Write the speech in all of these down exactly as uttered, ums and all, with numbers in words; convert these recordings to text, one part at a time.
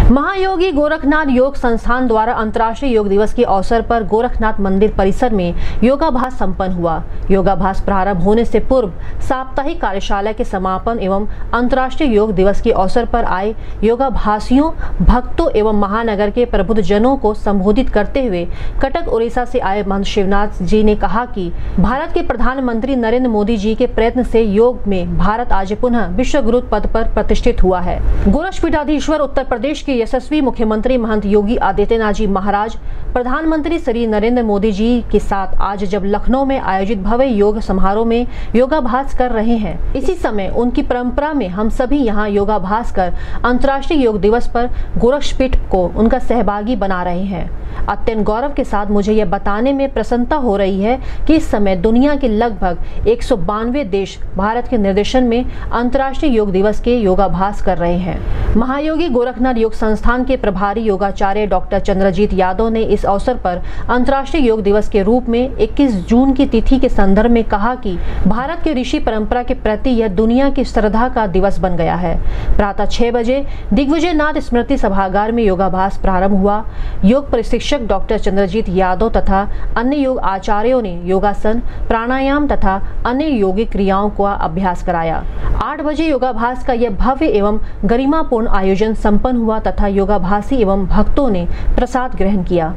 महायोगी गोरखनाथ योग संस्थान द्वारा अंतर्राष्ट्रीय योग दिवस के अवसर पर गोरखनाथ मंदिर परिसर में योगाभ्यास संपन्न हुआ। योगाभ्यास प्रारंभ होने से पूर्व साप्ताहिक कार्यशाला के समापन एवं अंतर्राष्ट्रीय योग दिवस के अवसर पर आए योगाभ्यासियों, भक्तों एवं महानगर के प्रबुद्ध जनों को संबोधित करते हुए कटक उड़ीसा से आए महंत शिवनाथ जी ने कहा कि भारत के प्रधानमंत्री नरेंद्र मोदी जी के प्रयत्न से योग में भारत आज पुनः विश्व गुरु पद पर प्रतिष्ठित हुआ है। गोरक्षपीठाधीश्वर उत्तर प्रदेश के यशस्वी मुख्यमंत्री महंत योगी आदित्यनाथ जी महाराज प्रधानमंत्री श्री नरेंद्र मोदी जी के साथ आज जब लखनऊ में आयोजित भव्य योग समारोह में योगाभ्यास कर रहे हैं, इसी समय उनकी परंपरा में हम सभी यहाँ योगाभ्यास कर अंतर्राष्ट्रीय योग दिवस पर गोरक्षपीठ को उनका सहभागी बना रहे हैं। अत्यंत गौरव के साथ मुझे यह बताने में प्रसन्नता हो रही है कि इस समय दुनिया के लगभग एक सौ बानवे देश भारत के निर्देशन में अंतर्राष्ट्रीय योग दिवस के योगाभ्यास कर रहे हैं। महायोगी गोरखनाथ योग संस्थान के प्रभारी योगाचार्य डॉक्टर चंद्रजीत यादव ने इस अवसर पर अंतर्राष्ट्रीय योग दिवस के रूप में इक्कीस जून की तिथि के संदर्भ में कहा कि भारत के ऋषि परंपरा के प्रति यह दुनिया की श्रद्धा का दिवस बन गया है। प्रातः छह बजे दिग्विजयनाथ स्मृति सभागार में योगाभ्यास प्रारंभ हुआ। योग प्रशिक्षक डॉक्टर चंद्रजीत यादव तथा अन्य योग आचार्यों ने योगासन, प्राणायाम तथा अन्य योगिक क्रियाओं का अभ्यास कराया। आठ बजे योगाभ्यास का यह भव्य एवं गरिमापूर्ण आयोजन संपन्न हुआ तथा योगाभ्यासी एवं भक्तों ने प्रसाद ग्रहण किया।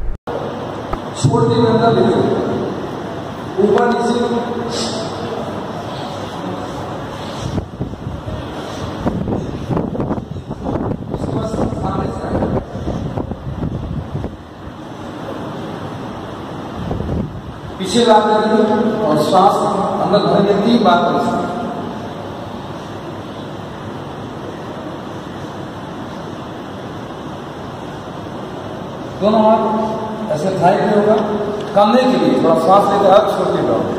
पीछे लाते हैं और श्वास अंदर भरने तीन बार कर सकते हैं। दोनों हाथ ऐसे थाई पे होगा, कंधे के लिए थोड़ा श्वास लेकर आप छोड़ के जाओ।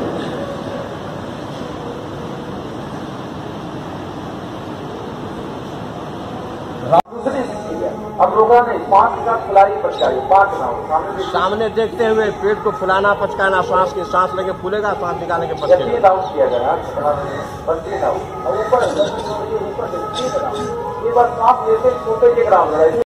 अब रोका नहीं, पांच का फुलाई पचकाई, पांच सामने सामने देखते हुए पेट को फुलाना पचकाना, सांस की सांस लेके फूलेगा, सांस निकालने के पचकेगा। किया गया ऊपर ये बात सांस लेते छोटे के ग्राम